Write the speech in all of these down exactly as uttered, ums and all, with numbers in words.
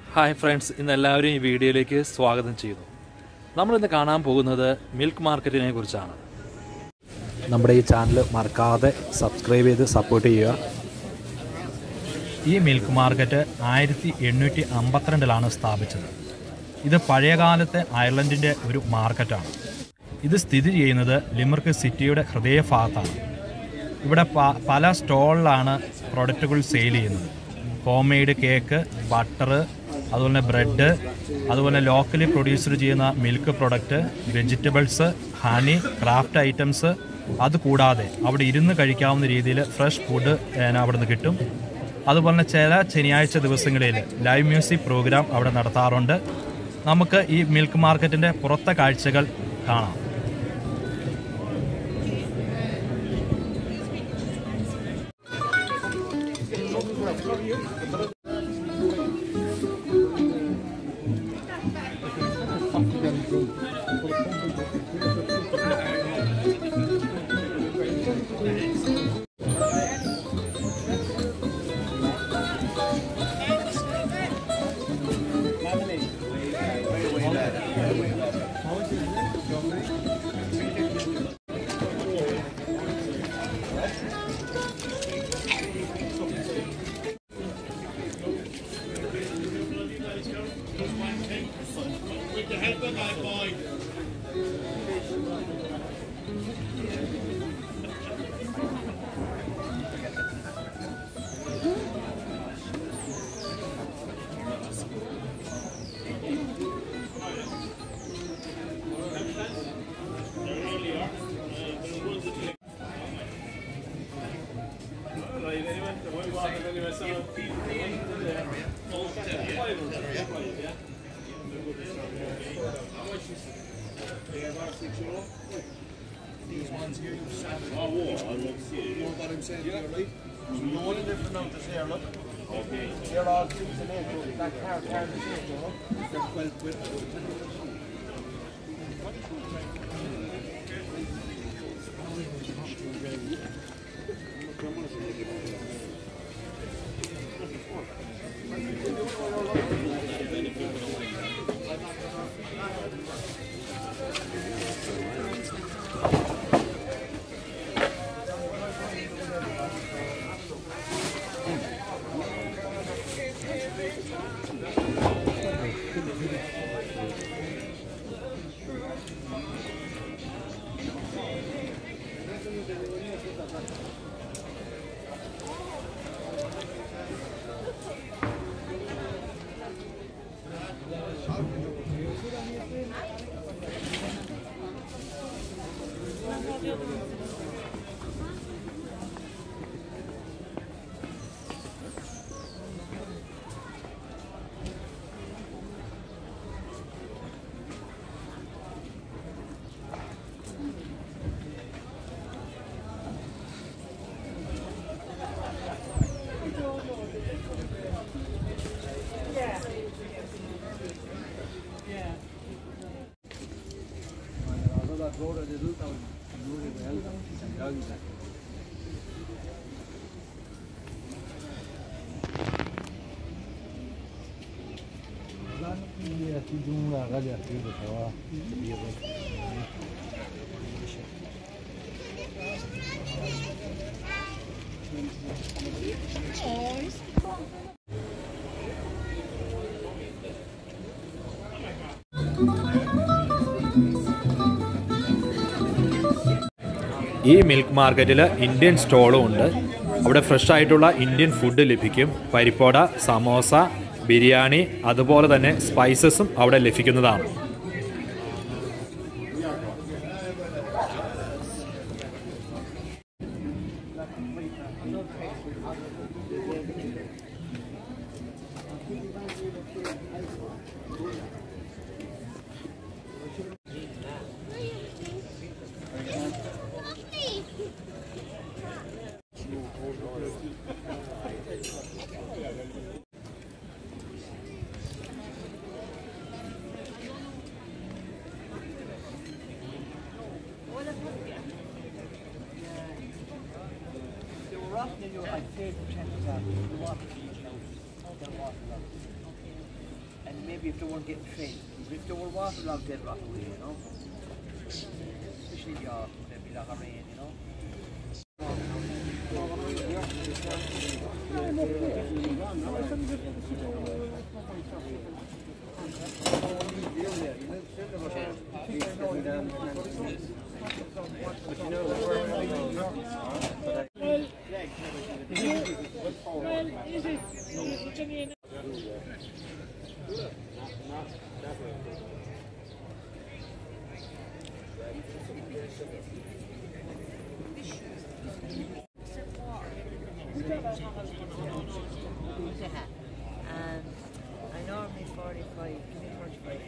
Hi friends, ഇന്ന് എല്ലാവരും ഈ വീഡിയോയിലേക്ക് സ്വാഗതം ചെയ്യുന്നു. നമ്മൾ ഇന്ന് കാണാൻ പോകുന്നത് മിൽക്ക് മാർക്കറ്റിനെ കുറിച്ചാണ്. നമ്മുടെ ഈ ചാനൽ മറക്കാതെ സബ്സ്ക്രൈബ് ചെയ്ത് സപ്പോർട്ട് ചെയ്യുക. ഈ മിൽക്ക് മാർക്കറ്റ് ആയിരത്തി എണ്ണൂറ്റി അമ്പത്തിരണ്ടിലാണ് സ്ഥാപിച്ചത്. ഇത് പഴയകാലത്തെ അയർലൻഡിൻ്റെ ഒരു മാർക്കറ്റാണ്. ഇത് സ്ഥിതി ചെയ്യുന്നത് ലിമർക്ക് സിറ്റിയുടെ ഹൃദയഭാഗത്താണ്. ഇവിടെ പല സ്റ്റോളിലാണ് പ്രൊഡക്റ്റുകൾ സെയിൽ ചെയ്യുന്നത്. ഹോം മെയ്ഡ് കേക്ക്, ബട്ടർ, അതുപോലെ ബ്രെഡ്, അതുപോലെ ലോക്കലി പ്രൊഡ്യൂസർ ചെയ്യുന്ന milk product, vegetables, honey, craft items. അതുകൂടാതെ അവിടെ ഇരുന്ന് കഴിക്കാവുന്ന രീതിയിൽ ഫ്രഷ് ഫുഡ് അവിടെ നിന്ന് കിട്ടും. അതുപോലെ തന്നെ ചില ശനിയാഴ്ച ദിവസങ്ങളിൽ ലൈവ് മ്യൂസിക് പ്രോഗ്രാം അവിടെ നടത്താറുണ്ട്. നമുക്ക് ഈ മിൽക്ക് മാർക്കറ്റിൻ്റെ പുറത്തെ കാഴ്ചകൾ കാണാം. These ones here, you said. Oh, I will see. You know what I'm saying? Yeah, right. There's no different numbers here, look. Okay. They're all six and eight. That car, car, the same, you know. They're twelve quid. ഈ milk മാർക്കറ്റിൽ Indian സ്റ്റോളും ഉണ്ട്. അവിടെ fresh ആയിട്ടുള്ള Indian food ലഭിക്കും. പരിപ്പോട, സമോസ, ബിരിയാണി, അതുപോലെ തന്നെ സ്പൈസസും അവിടെ ലഭിക്കുന്നതാണ്. maybe if they weren't getting fed. If they were waterlogged, they'd rot away, you know. Especially in the autumn, there'd be a lot of rain, you know. And I normally forty-five, give me forty-five.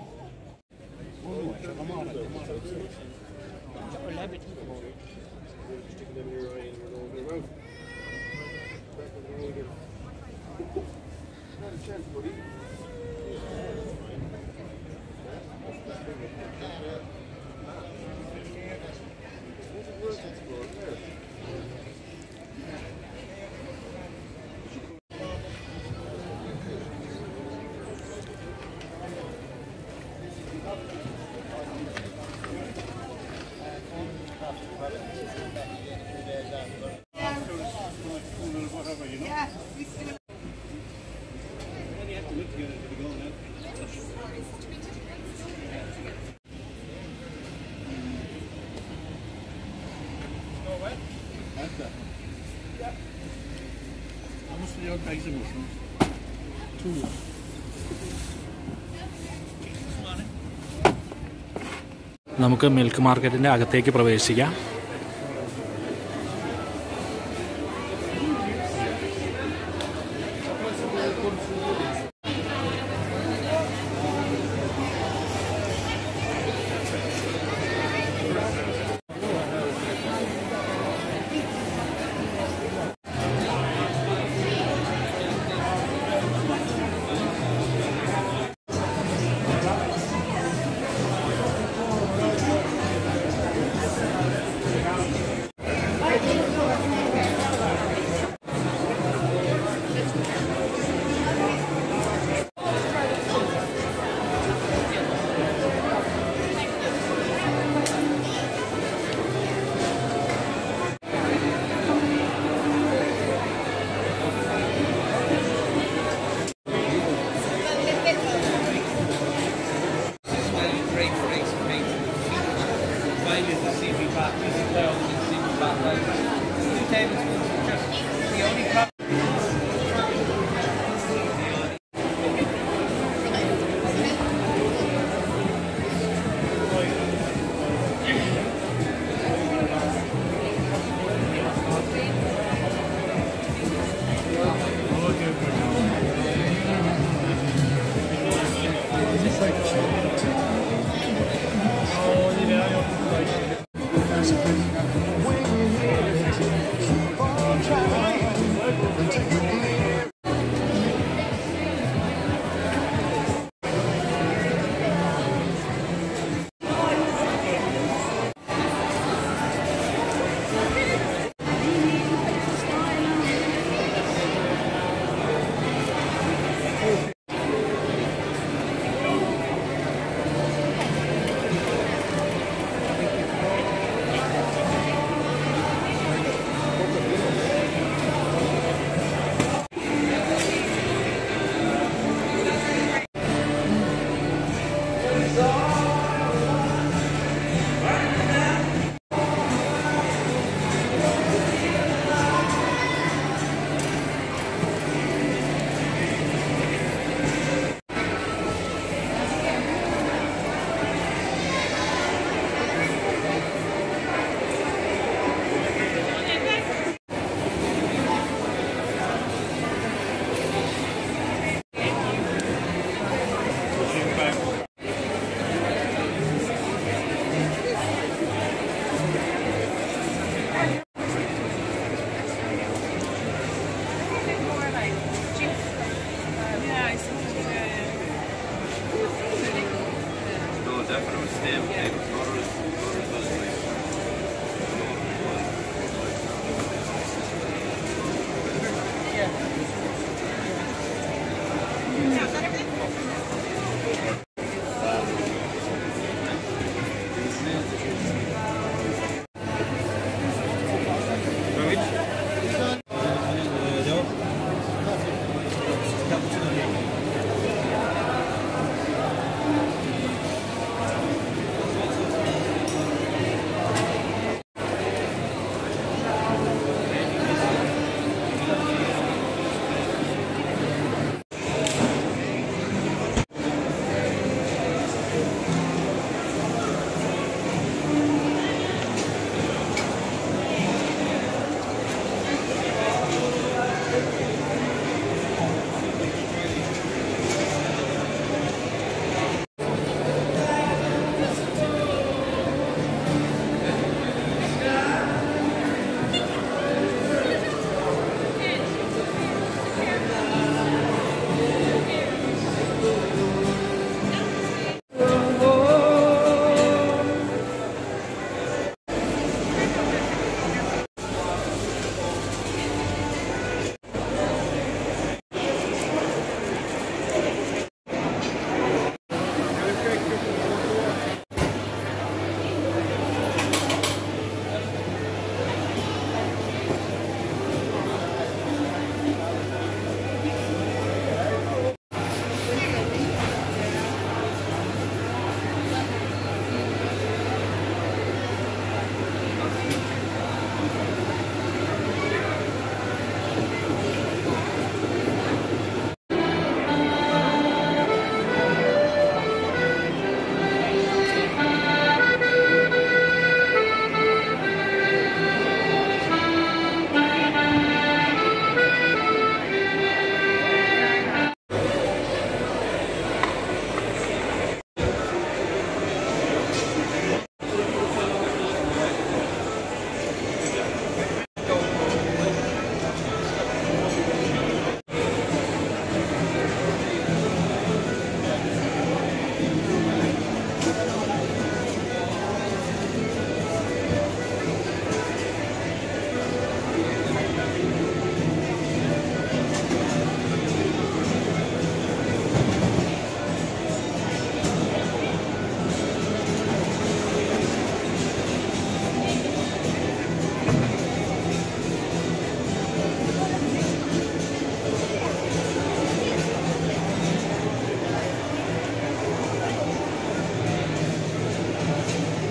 നമുക്ക് milk മാർക്കറ്റിൻ്റെ അകത്തേക്ക് പ്രവേശിക്കാം.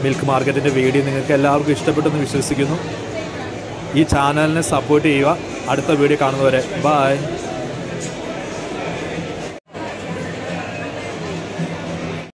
Milk മാർക്കറ്റിൻ്റെ video നിങ്ങൾക്ക് എല്ലാവർക്കും ഇഷ്ടപ്പെട്ടെന്ന് വിശ്വസിക്കുന്നു. ഈ ചാനലിനെ സപ്പോർട്ട് ചെയ്യുക. അടുത്ത വീഡിയോ കാണുന്നവരെ ബൈ.